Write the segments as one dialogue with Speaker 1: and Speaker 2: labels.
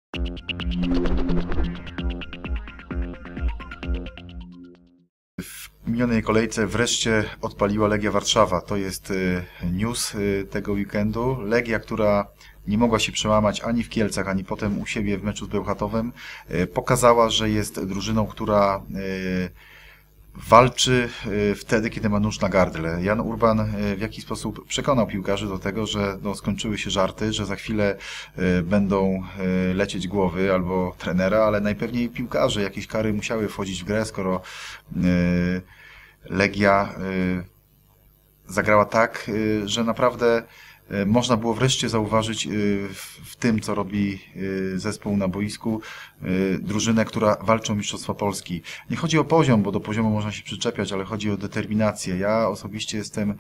Speaker 1: W minionej kolejce wreszcie odpaliła Legia Warszawa. To jest news tego weekendu. Legia, która nie mogła się przełamać ani w Kielcach, ani potem u siebie w meczu z Bełchatowem, pokazała, że jest drużyną, która walczy wtedy, kiedy ma nóż na gardle. Jan Urban w jakiś sposób przekonał piłkarzy do tego, że skończyły się żarty, że za chwilę będą lecieć głowy albo trenera, ale najpewniej piłkarze. Jakieś kary musiały wchodzić w grę, skoro Legia zagrała tak, że naprawdę można było wreszcie zauważyć w tym, co robi zespół na boisku, drużynę, która walczy o Mistrzostwo Polski. Nie chodzi o poziom, bo do poziomu można się przyczepiać, ale chodzi o determinację. Ja osobiście jestem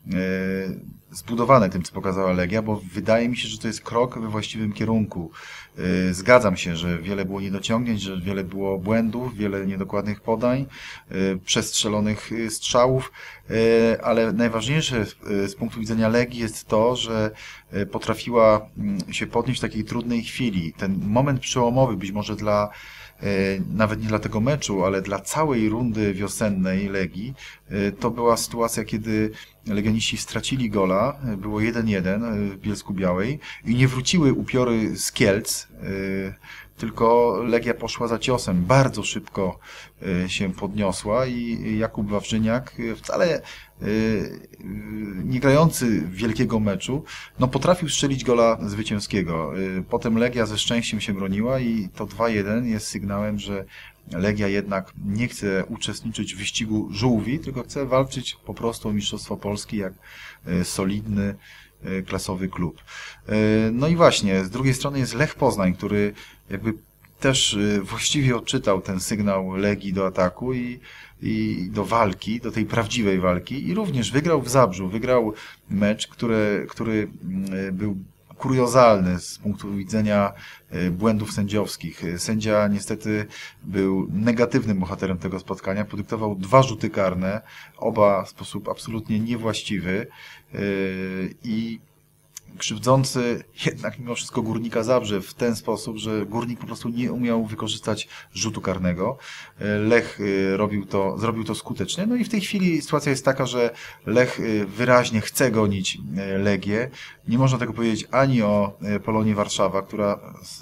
Speaker 1: zbudowany tym, co pokazała Legia, bo wydaje mi się, że to jest krok we właściwym kierunku. Zgadzam się, że wiele było niedociągnięć, że wiele było błędów, wiele niedokładnych podań, przestrzelonych strzałów, ale najważniejsze z punktu widzenia Legii jest to, że potrafiła się podnieść w takiej trudnej chwili. Ten moment przełomowy, być może nawet nie dla tego meczu, ale dla całej rundy wiosennej Legii, to była sytuacja, kiedy legioniści stracili gola, było 1-1 w Bielsku-Białej i nie wróciły upiory z Kielc, tylko Legia poszła za ciosem. Bardzo szybko się podniosła i Jakub Wawrzyniak, wcale nie grający wielkiego meczu, potrafił strzelić gola zwycięskiego. Potem Legia ze szczęściem się broniła i to 2-1 jest sygnałem, że Legia jednak nie chce uczestniczyć w wyścigu żółwi, tylko chce walczyć po prostu o Mistrzostwo Polski jak solidny, klasowy klub. No i właśnie, z drugiej strony jest Lech Poznań, który jakby też właściwie odczytał ten sygnał Legii do ataku i do walki, do tej prawdziwej walki i również wygrał w Zabrzu. Wygrał mecz, który był kuriozalny z punktu widzenia błędów sędziowskich. Sędzia niestety był negatywnym bohaterem tego spotkania, podyktował 2 rzuty karne, oba w sposób absolutnie niewłaściwy i krzywdzący jednak mimo wszystko Górnika Zabrze w ten sposób, że Górnik po prostu nie umiał wykorzystać rzutu karnego. Lech zrobił to skutecznie. No i w tej chwili sytuacja jest taka, że Lech wyraźnie chce gonić Legię. Nie można tego powiedzieć ani o Polonii Warszawa, która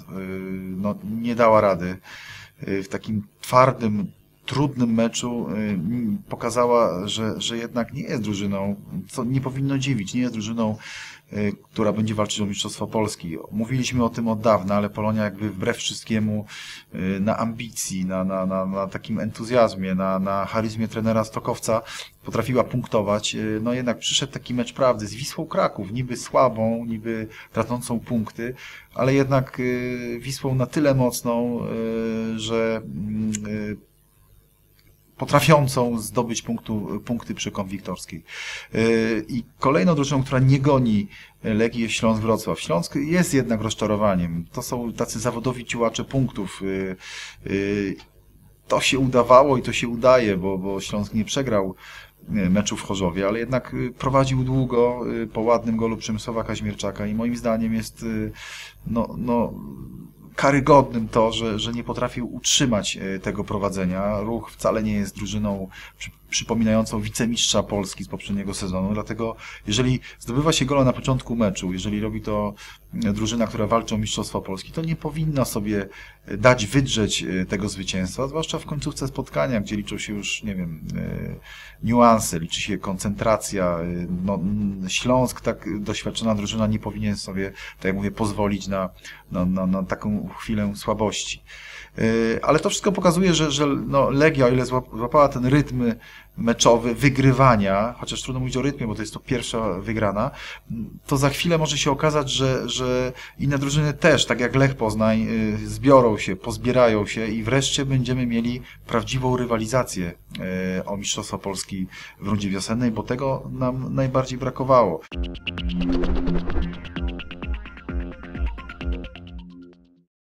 Speaker 1: nie dała rady w takim twardym, trudnym meczu pokazała, że jednak nie jest drużyną, co nie powinno dziwić, nie jest drużyną, która będzie walczyć o Mistrzostwo Polski. Mówiliśmy o tym od dawna, ale Polonia jakby wbrew wszystkiemu na ambicji, na takim entuzjazmie, na charyzmie trenera Stokowca potrafiła punktować. No jednak przyszedł taki mecz prawdy z Wisłą Kraków, niby słabą, niby tracącą punkty, ale jednak Wisłą na tyle mocną, że potrafiącą zdobyć punkty przy konwiktorskiej. I kolejną drużyną, która nie goni Legii, jest Śląsk Wrocław. Śląsk jest jednak rozczarowaniem. To są tacy zawodowi ciułacze punktów. To się udawało i to się udaje, bo Śląsk nie przegrał meczu w Chorzowie, ale jednak prowadził długo po ładnym golu Przemysława Kaźmierczaka i moim zdaniem jest karygodnym to, że nie potrafił utrzymać tego prowadzenia. Ruch wcale nie jest drużyną przypominającą wicemistrza Polski z poprzedniego sezonu, dlatego jeżeli zdobywa się gola na początku meczu, jeżeli robi to drużyna, która walczy o Mistrzostwo Polski, to nie powinna sobie dać wydrzeć tego zwycięstwa, zwłaszcza w końcówce spotkania, gdzie liczą się już, nie wiem, niuanse, liczy się koncentracja. Śląsk, tak doświadczona drużyna, nie powinien sobie, tak jak mówię, pozwolić na taką chwilę słabości. Ale to wszystko pokazuje, że Legia, o ile złapała ten rytm meczowy wygrywania, chociaż trudno mówić o rytmie, bo to jest to pierwsza wygrana, to za chwilę może się okazać, że inne drużyny też, tak jak Lech Poznań, zbiorą się, pozbierają się i wreszcie będziemy mieli prawdziwą rywalizację o Mistrzostwo Polski w rundzie wiosennej, bo tego nam najbardziej brakowało.